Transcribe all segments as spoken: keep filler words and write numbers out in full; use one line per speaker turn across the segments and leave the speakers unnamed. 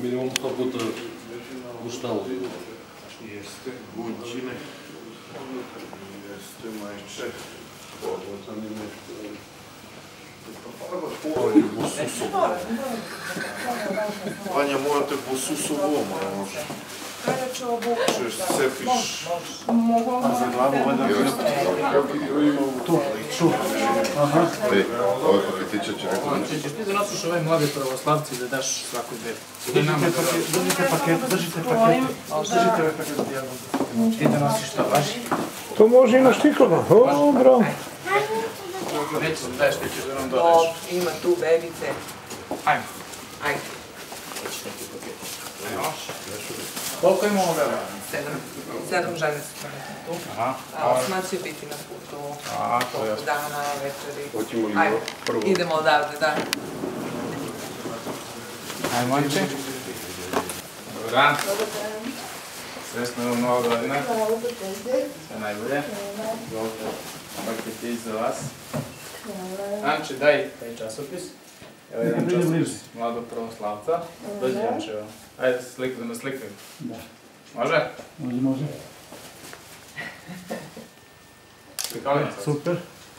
minimum sto puta ustalo.
Jeste, godziny. Jeste, majče. Ovo tam je nešto. Vanja, morate po susu voma, može. Češ cepiš.
A za glavu valjda... Tu, tu. Aha.
Ej, ove paketiće će neko...
Ćeš ti da nosiš ove mlade pravoslavci da daš svaku dve?
Držite paket, držite paket. Držite ove paket.
Ti da nosiš to, važi?
To može i na štiklama, o, bravo.
Neće da daješ, ti ćeš da nam dodaješ.
Ima tu bebice.
Ajmo.
Ajde.
Koliko imamo beba?
Sedam. Sedam žene su tu.
Aha.
A osma će biti na putu.
A, to je jasno.
Dana, večeri.
Hoćemo li
Ajde,
prvo?
idemo odavde, da.
Ajmo, momče. Dobar dan. Srećno je mnogo godina. Sve najbolje. Izvolite, paketić za vas. Anče, daj taj časopis. Evo jedan časopis mladog pravoslavca. Dođi, Anče, evo. Ajde da me slikaju.
Da.
Može?
Može, može.
Slikavnica.
Super.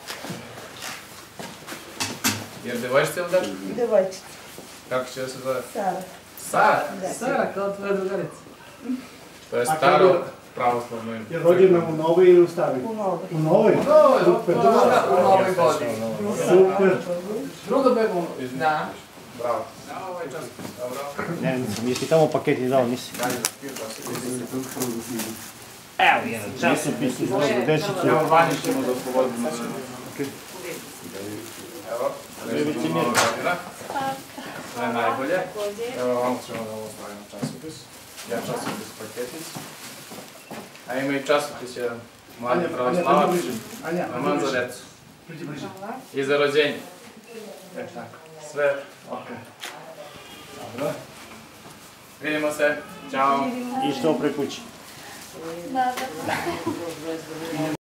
Jer devojčica ili dačka?
Devojčica.
Kako će da se zove?
Sara.
Sara?
Da.
Sara, kao tvoja drugarica. To je staro pravoslavno ime.
Je rođena u novoj ili u staroj?
U novoj.
U novoj?
U novoj,
Super,
opa.
dobro.
U novoj godini.
Super.
Druga beba ono?
Da.
Bravo. Ja, ovaj čas. Dobro.
Ne, mi si tamo paket i dao, nisi.
Dalje za pir časopis.
Evo jedan časopis iz desedesetu.
Evo, Vanji ćemo da oslobodimo. Evo, nešto nova godina. Sve najbolje. Evo, vam ćemo da ovo stavimo časopis. Jedan časopis paketić. A ima i časopis jedan. Mladi pravoslavac. Roman za decu.
Priđi bliže.
I za rođenje.
E, tako.
Sve.
Ok.
Dobro. Vidimo se. Ćao.
I što pre kući.